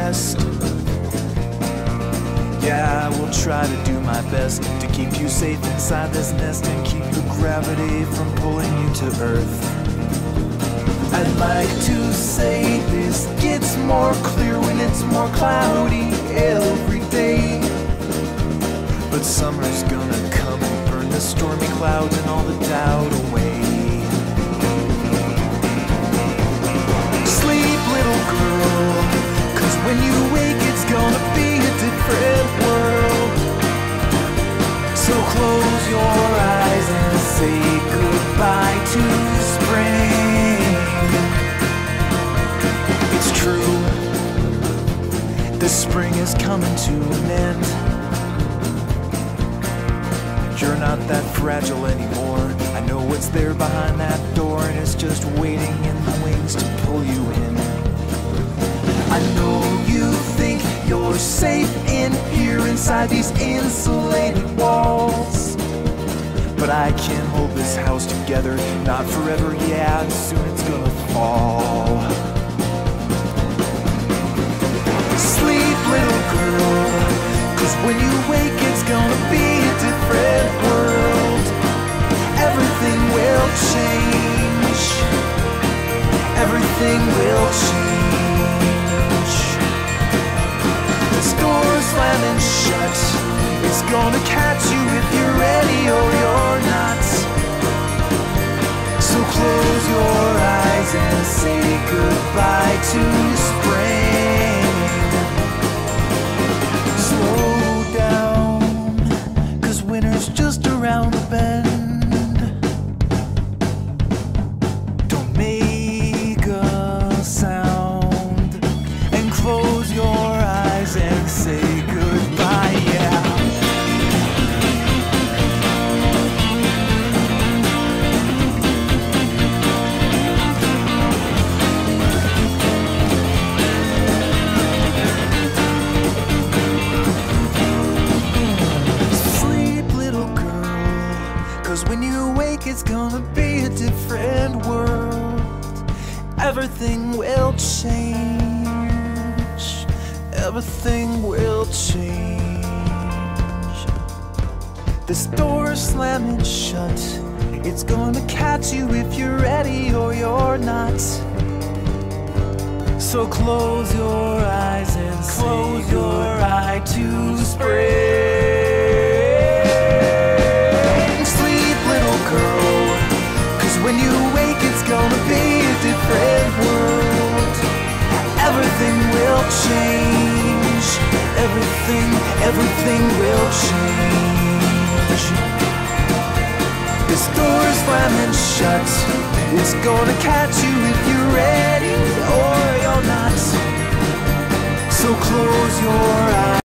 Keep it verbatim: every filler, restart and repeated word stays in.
rest. Yeah, I will try to do my best to keep you safe inside this nest and keep the gravity from pulling you to earth. I'd like to say this gets more clear when it's more cloudy every day, but summer's gonna come and burn the stormy clouds and all the doubt away. Sleep, little girl, 'cause when you wake it's gonna be a different world. So close your eyes and say goodbye to spring. It's true, the spring is coming to an end. You're not that fragile anymore. I know what's there behind that door, and it's just waiting in the wings to pull you in. I know you think you're safe in here inside these insulated walls, but I can't hold this house together, not forever, yeah, soon it's gonna fall. Sleep, little girl, 'cause when you wake it's gonna be a different world. Everything will change. Everything will change. This door slamming shut, it's gonna catch you if you're ready or you're not. So close your eyes and say goodbye to spring. Slow down, 'cause winter's just around the bend. Don't make a sound, and close your eyes and say goodbye, yeah. When you wake it's gonna be a different world. Everything will change. Everything will change. This door slamming shut, it's gonna catch you if you're ready or you're not. So close your eyes and close your eye to spring. When you wake it's gonna be a different world. Everything will change. Everything, everything will change. This door is slamming shut, it's gonna catch you if you're ready or you're not. So close your eyes.